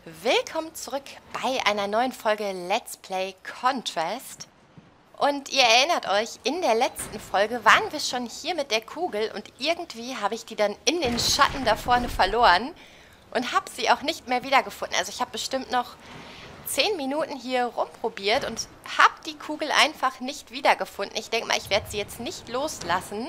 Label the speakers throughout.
Speaker 1: Willkommen zurück bei einer neuen Folge Let's Play Contrast. Und ihr erinnert euch, in der letzten Folge waren wir schon hier mit der Kugel und irgendwie habe ich die dann in den Schatten da vorne verloren und habe sie auch nicht mehr wiedergefunden. Also ich habe bestimmt noch 10 Minuten hier rumprobiert und habe die Kugel einfach nicht wiedergefunden. Ich denke mal, ich werde sie jetzt nicht loslassen.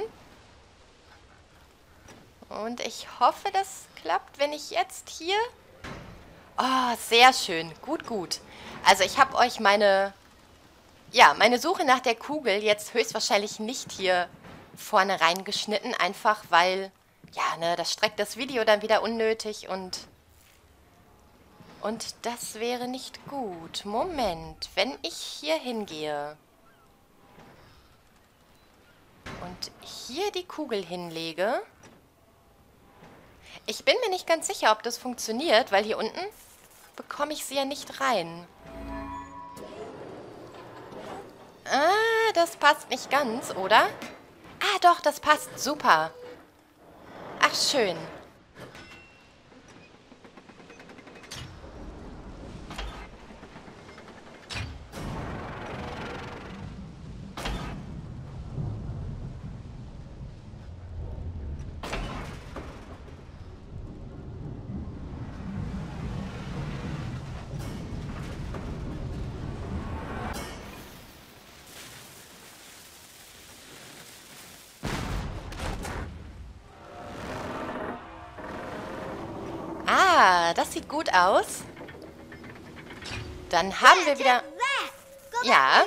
Speaker 1: Und ich hoffe, das klappt, wenn ich jetzt hier... Oh, sehr schön. Gut, gut. Also ich habe euch meine Suche nach der Kugel jetzt höchstwahrscheinlich nicht hier vorne reingeschnitten. Einfach weil, das streckt das Video dann wieder unnötig und das wäre nicht gut. Moment, wenn ich hier hingehe und hier die Kugel hinlege... Ich bin mir nicht ganz sicher, ob das funktioniert, weil hier unten bekomme ich sie ja nicht rein. Ah, das passt nicht ganz, oder? Ah, doch, das passt. Super. Ach, schön. Ah, das sieht gut aus. Dann haben wir wieder... Ja.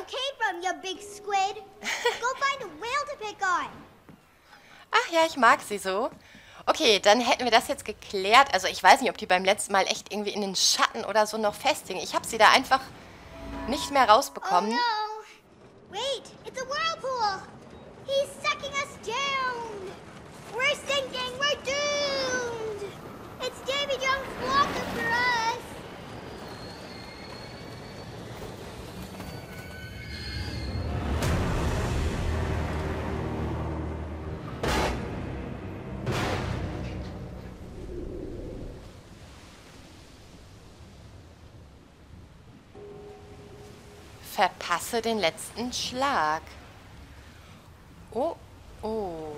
Speaker 1: Ach ja, ich mag sie so. Okay, dann hätten wir das jetzt geklärt. Also ich weiß nicht, ob die beim letzten Mal echt irgendwie in den Schatten oder so noch festhingen. Ich habe sie da einfach nicht mehr rausbekommen.
Speaker 2: Oh no! Wait, it's a whirlpool! He's sucking us down! We're sinking! We're doomed! It's Davy Jones' walker for us!
Speaker 1: Verpasse den letzten Schlag. Oh, oh.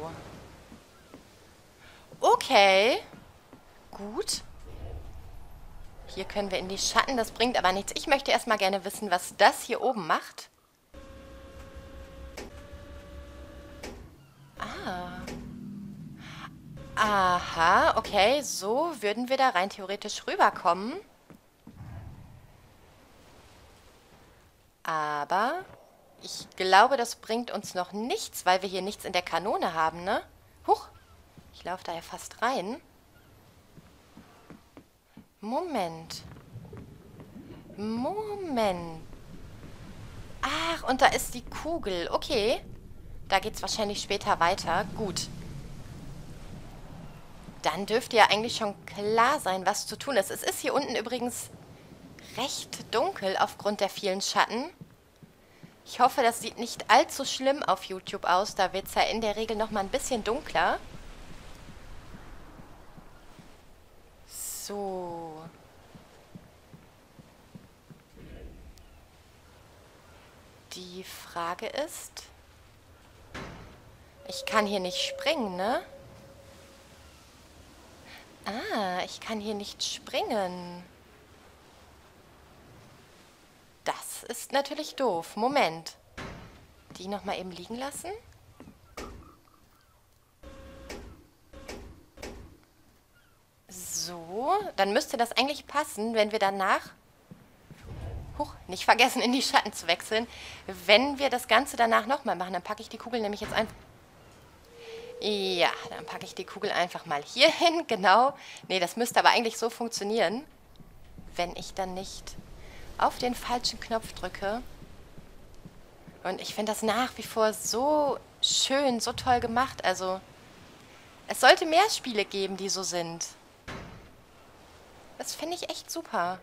Speaker 1: Okay. Gut. Hier können wir in die Schatten, das bringt aber nichts. Ich möchte erstmal gerne wissen, was das hier oben macht. Ah. Aha, okay, so würden wir da rein theoretisch rüberkommen. Aber ich glaube, das bringt uns noch nichts, weil wir hier nichts in der Kanone haben, ne? Huch, ich laufe da ja fast rein. Moment. Moment. Ach, und da ist die Kugel. Okay. Da geht's wahrscheinlich später weiter. Gut. Dann dürfte ja eigentlich schon klar sein, was zu tun ist. Es ist hier unten übrigens recht dunkel aufgrund der vielen Schatten. Ich hoffe, das sieht nicht allzu schlimm auf YouTube aus. Da wird es ja in der Regel noch mal ein bisschen dunkler. So. Die Frage ist... Ich kann hier nicht springen, ne? Ah, ich kann hier nicht springen. Das ist natürlich doof. Moment. Die nochmal eben liegen lassen. So, dann müsste das eigentlich passen, wenn wir danach... Huch, nicht vergessen, in die Schatten zu wechseln. Wenn wir das Ganze danach nochmal machen, dann packe ich die Kugel nämlich jetzt einfach... Ja, dann packe ich die Kugel einfach mal hier hin, genau. Nee, das müsste aber eigentlich so funktionieren, wenn ich dann nicht auf den falschen Knopf drücke. Und ich finde das nach wie vor so schön, so toll gemacht. Also, es sollte mehr Spiele geben, die so sind. Das finde ich echt super.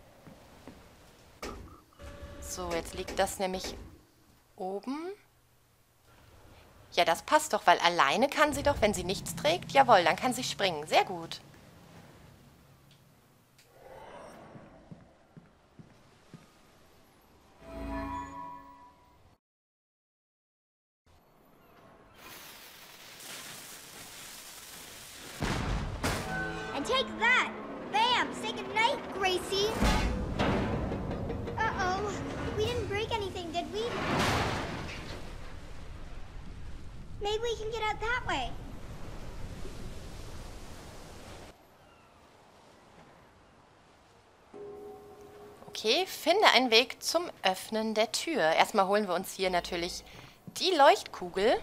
Speaker 1: So, jetzt liegt das nämlich oben. Ja, das passt doch, weil alleine kann sie doch, wenn sie nichts trägt, jawohl, dann kann sie springen. Sehr gut.
Speaker 2: see. Uh-oh. We didn't break anything, did we? Maybe we can get out that way.
Speaker 1: Okay, finde einen Weg zum Öffnen der Tür. Erstmal holen wir uns hier natürlich die Leuchtkugel.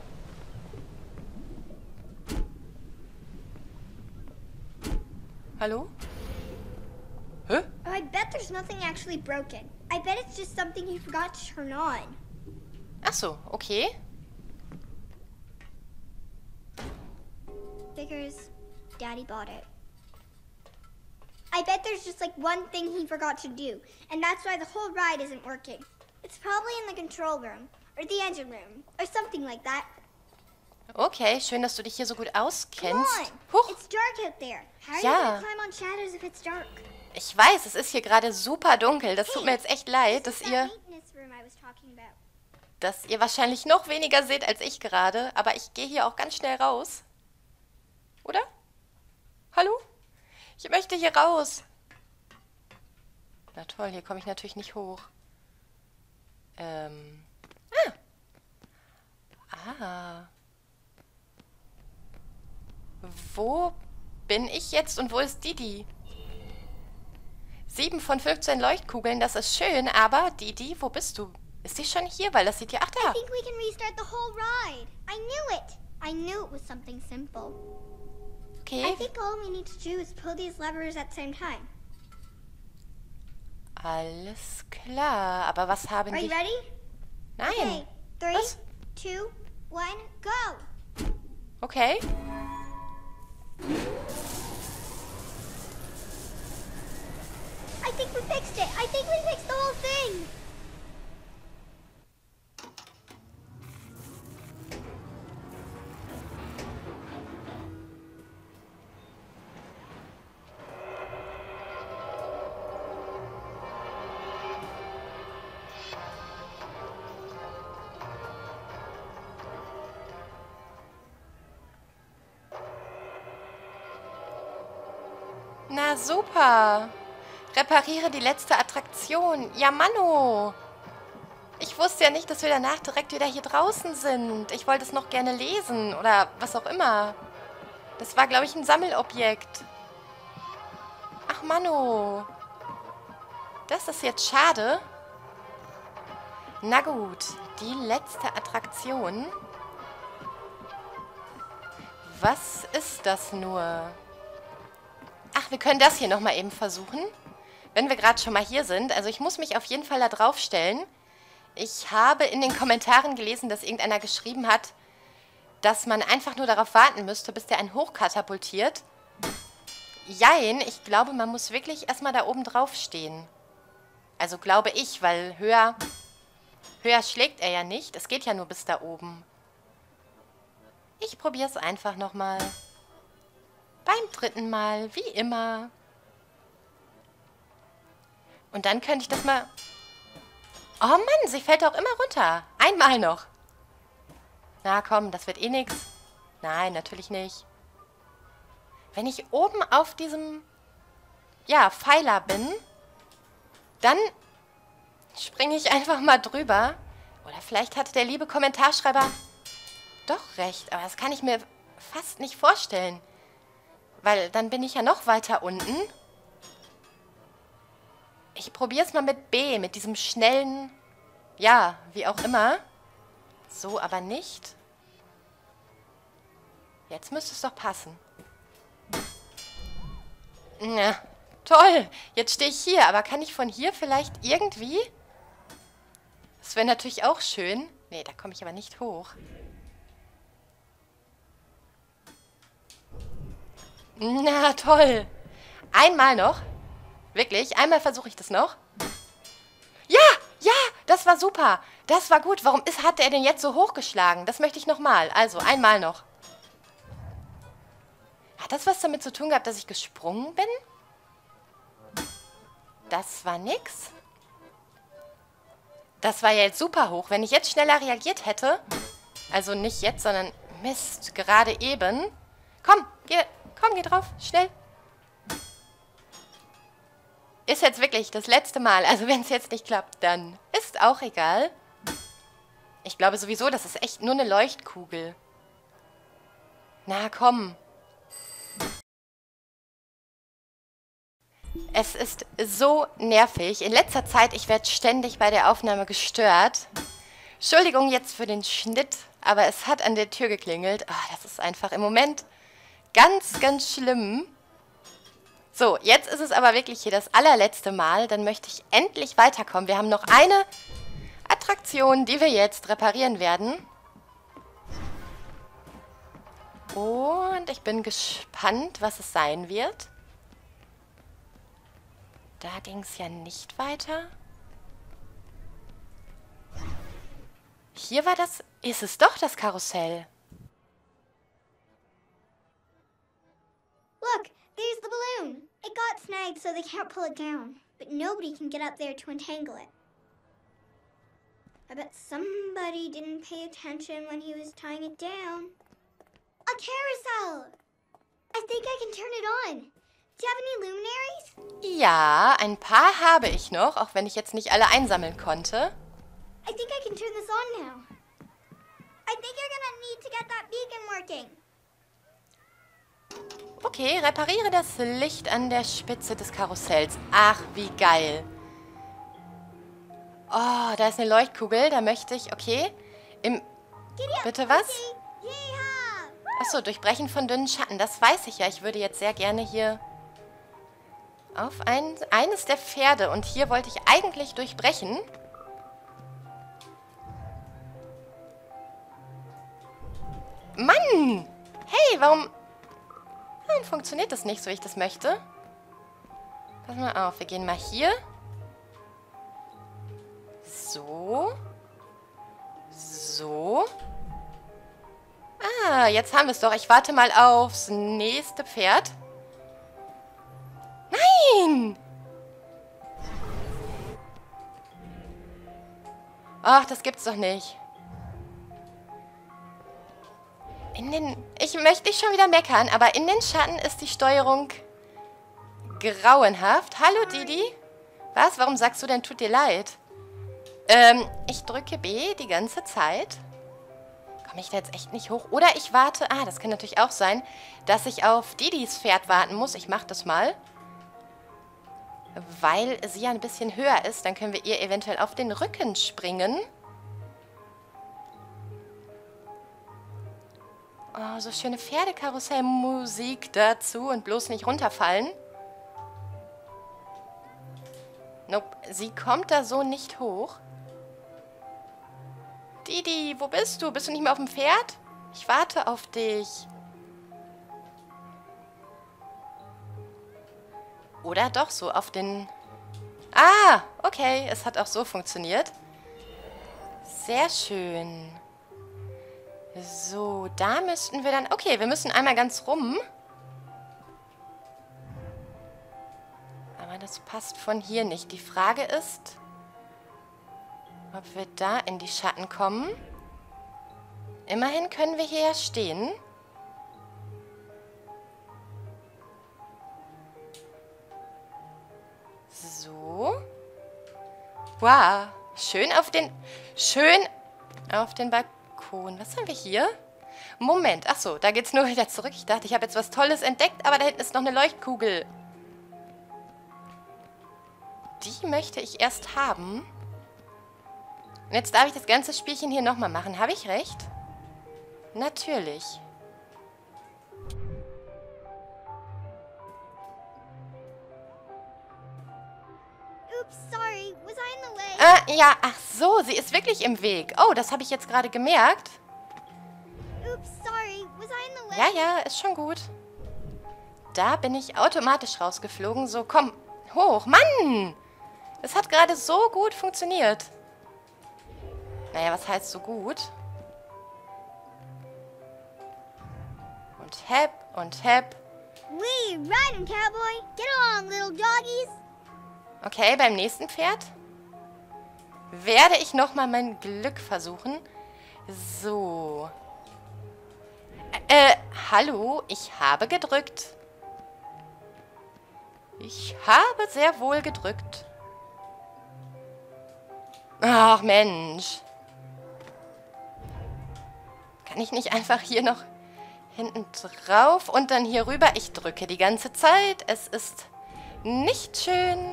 Speaker 1: Hallo? Hä?
Speaker 2: Oh, I bet there's nothing actually broken. I bet it's just something you forgot to turn on.
Speaker 1: Ach so, okay.
Speaker 2: Figures Daddy bought it. I bet there's just like one thing he forgot to do, and that's why the whole ride isn't working. It's probably in the control room, or the engine room, or something like that.
Speaker 1: Okay, schön, dass du dich hier so gut
Speaker 2: Come
Speaker 1: auskennst.
Speaker 2: on!
Speaker 1: Huch,
Speaker 2: It's dark out there. How are you
Speaker 1: Ja.
Speaker 2: gonna climb on shadows if it's dark?
Speaker 1: ich weiß, es ist hier gerade super dunkel. Das tut mir jetzt echt leid,
Speaker 2: This
Speaker 1: dass
Speaker 2: is that
Speaker 1: ihr,
Speaker 2: maintenance room I was talking about.
Speaker 1: wahrscheinlich noch weniger seht als ich gerade. Aber ich gehe hier auch ganz schnell raus. Oder? Hallo? Ich möchte hier raus. Na toll, hier komme ich natürlich nicht hoch. Ah. Wo bin ich jetzt und wo ist Didi? 7 von 15 Leuchtkugeln, das ist schön, aber Didi, wo bist du? Ist sie schon hier? Weil das sieht ja... Ach, da.
Speaker 2: I think we can restart the whole ride. I knew it. I knew it was something simple. I
Speaker 1: Okay,
Speaker 2: think all we need to do is pull these levers at the same time.
Speaker 1: alles klar. Aber was haben
Speaker 2: Are you
Speaker 1: die...
Speaker 2: ready?
Speaker 1: Nein.
Speaker 2: Okay. 3,
Speaker 1: Was?
Speaker 2: 2, 1, go!
Speaker 1: Okay.
Speaker 2: I think we fixed it. I think we fixed the whole thing.
Speaker 1: Na super. Repariere die letzte Attraktion. Ja, Manno. Ich wusste ja nicht, dass wir danach direkt wieder hier draußen sind. Ich wollte es noch gerne lesen oder was auch immer. Das war, glaube ich, ein Sammelobjekt. Ach, Manno. Das ist jetzt schade. Na gut, die letzte Attraktion. Was ist das nur? Ach, wir können das hier nochmal eben versuchen. Wenn wir gerade schon mal hier sind. Also ich muss mich auf jeden Fall da drauf stellen. Ich habe in den Kommentaren gelesen, dass irgendeiner geschrieben hat, dass man einfach nur darauf warten müsste, bis der einen hochkatapultiert. Jein, ich glaube, man muss wirklich erstmal da oben drauf stehen. Also glaube ich, weil höher schlägt er ja nicht. Es geht ja nur bis da oben. Ich probiere es einfach nochmal. Beim dritten Mal, wie immer. Und dann könnte ich das mal... Oh Mann, sie fällt auch immer runter. Einmal noch. Na komm, das wird eh nix. Nein, natürlich nicht. Wenn ich oben auf diesem, ja, Pfeiler bin, dann springe ich einfach mal drüber. Oder vielleicht hatte der liebe Kommentarschreiber doch recht. Aber das kann ich mir fast nicht vorstellen. Weil dann bin ich ja noch weiter unten. Ich probiere es mal mit B, mit diesem schnellen, ja, wie auch immer. So aber nicht. Jetzt müsste es doch passen. Na, toll. Jetzt stehe ich hier, aber kann ich von hier vielleicht irgendwie... Das wäre natürlich auch schön. Nee, da komme ich aber nicht hoch. Na, toll. Einmal noch. Wirklich, einmal versuche ich das noch. Ja, ja, das war super. Das war gut. Warum hat er denn jetzt so hochgeschlagen? Das möchte ich nochmal. Also, einmal noch. Hat das was damit zu tun gehabt, dass ich gesprungen bin? Das war nix. Das war ja jetzt super hoch. Wenn ich jetzt schneller reagiert hätte, also nicht jetzt, sondern Mist, gerade eben. Komm, geh drauf, schnell. ist jetzt wirklich das letzte Mal. Also wenn es jetzt nicht klappt, dann ist auch egal. Ich glaube sowieso, das ist echt nur eine Leuchtkugel. Na komm. Es ist so nervig. In letzter Zeit, ich werde ständig bei der Aufnahme gestört. Entschuldigung jetzt für den Schnitt, aber es hat an der Tür geklingelt. Ah, das ist einfach im Moment ganz, ganz schlimm. So, jetzt ist es aber wirklich hier das allerletzte Mal. Dann möchte ich endlich weiterkommen. Wir haben noch eine Attraktion, die wir jetzt reparieren werden. Und ich bin gespannt, was es sein wird. Da ging es ja nicht weiter. Hier war das... Ist es doch das Karussell?
Speaker 2: Look, there's the balloon. It got snagged so they can't pull it down. But nobody can get up there to untangle it. I bet somebody didn't pay attention when he was tying it down. A carousel! I think I can turn it on. Do you have any luminaries?
Speaker 1: Ja, ein paar habe ich noch, auch wenn ich jetzt nicht alle einsammeln konnte.
Speaker 2: I think I can turn this on now. I think you're gonna need to get that beacon working.
Speaker 1: Okay, repariere das Licht an der Spitze des Karussells. Ach, wie geil. Oh, da ist eine Leuchtkugel, da möchte ich... Okay. Bitte was? Achso, Durchbrechen von dünnen Schatten. Das weiß ich ja. Ich würde jetzt sehr gerne hier auf eines der Pferde. Und hier wollte ich eigentlich durchbrechen. Mann! Hey, warum funktioniert das nicht, so wie ich das möchte? Pass mal auf, wir gehen mal hier. So. So. Ah, jetzt haben wir es doch. Ich warte mal aufs nächste Pferd. Nein! Ach, das gibt's doch nicht. Ich möchte nicht schon wieder meckern, aber in den Schatten ist die Steuerung grauenhaft. Hallo, Didi. Was? Warum sagst du denn, tut dir leid? Ich drücke B die ganze Zeit. Komme ich da jetzt echt nicht hoch? Oder ich warte... Ah, das kann natürlich auch sein, dass ich auf Didis Pferd warten muss. Ich mache das mal. Weil sie ja ein bisschen höher ist. Dann können wir ihr eventuell auf den Rücken springen. Oh, so schöne Pferdekarussellmusik dazu. Und bloß nicht runterfallen. Nope, sie kommt da so nicht hoch. Didi, wo bist du? Bist du nicht mehr auf dem Pferd? Ich warte auf dich. Oder doch so auf den... Ah, okay. Es hat auch so funktioniert. Sehr schön. So, da müssten wir dann... Okay, wir müssen einmal ganz rum. Aber das passt von hier nicht. Die Frage ist... ob wir da in die Schatten kommen. Immerhin können wir hier ja stehen. So. Wow. Schön auf den Balkon. Was haben wir hier? Moment. Ach so, da geht's nur wieder zurück. Ich dachte, ich habe jetzt was Tolles entdeckt, aber da hinten ist noch eine Leuchtkugel. Die möchte ich erst haben. Und jetzt darf ich das ganze Spielchen hier nochmal machen. Habe ich recht? Natürlich.
Speaker 2: Oops, sorry. Was I in the way?
Speaker 1: Ja, ach so, sie ist wirklich im Weg. Oh, das habe ich jetzt gerade gemerkt.
Speaker 2: Oops, sorry. Was I in the way?
Speaker 1: Ja, ja, ist schon gut. Da bin ich automatisch rausgeflogen. So, komm, hoch. Mann! Es hat gerade so gut funktioniert. Naja, was heißt so gut? Und hepp und hepp.
Speaker 2: We riding, cowboy. Get along, little doggies.
Speaker 1: Okay, beim nächsten Pferd werde ich nochmal mein Glück versuchen. So. Hallo, ich habe gedrückt. Ich habe sehr wohl gedrückt. Ach, Mensch. Kann ich nicht einfach hier noch hinten drauf und dann hier rüber? Ich drücke die ganze Zeit. Es ist nicht schön.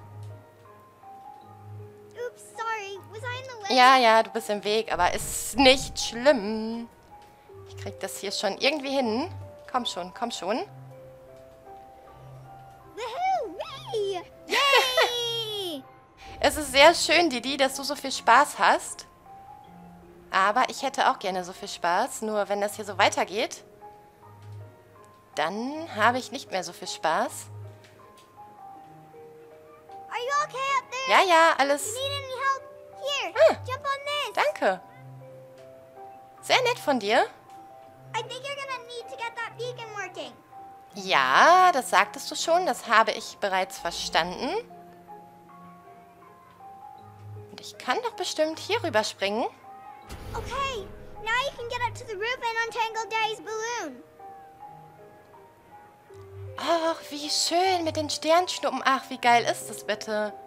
Speaker 2: Oops, sorry. Was I in the way?
Speaker 1: Ja, ja, du bist im Weg, aber ist nicht schlimm. Ich krieg das hier schon irgendwie hin. Komm schon, komm schon.
Speaker 2: Woohoo! Whee! Yay!
Speaker 1: Es ist sehr schön, Didi, dass du so viel Spaß hast. Aber ich hätte auch gerne so viel Spaß. Nur wenn das hier so weitergeht, dann habe ich nicht mehr so viel Spaß.
Speaker 2: Are you okay up there?
Speaker 1: Ja, ja, alles.
Speaker 2: Need any help? Here, jump on this.
Speaker 1: Danke. Sehr nett von dir.
Speaker 2: I think you're gonna need to get that beacon working.
Speaker 1: Ja, das sagtest du schon. Das habe ich bereits verstanden. Und ich kann doch bestimmt hier rüber springen.
Speaker 2: Okay, now you can get up to the roof and untangle Daddy's balloon.
Speaker 1: Ach, wie schön mit den Sternschnuppen. Ach, wie geil ist das bitte.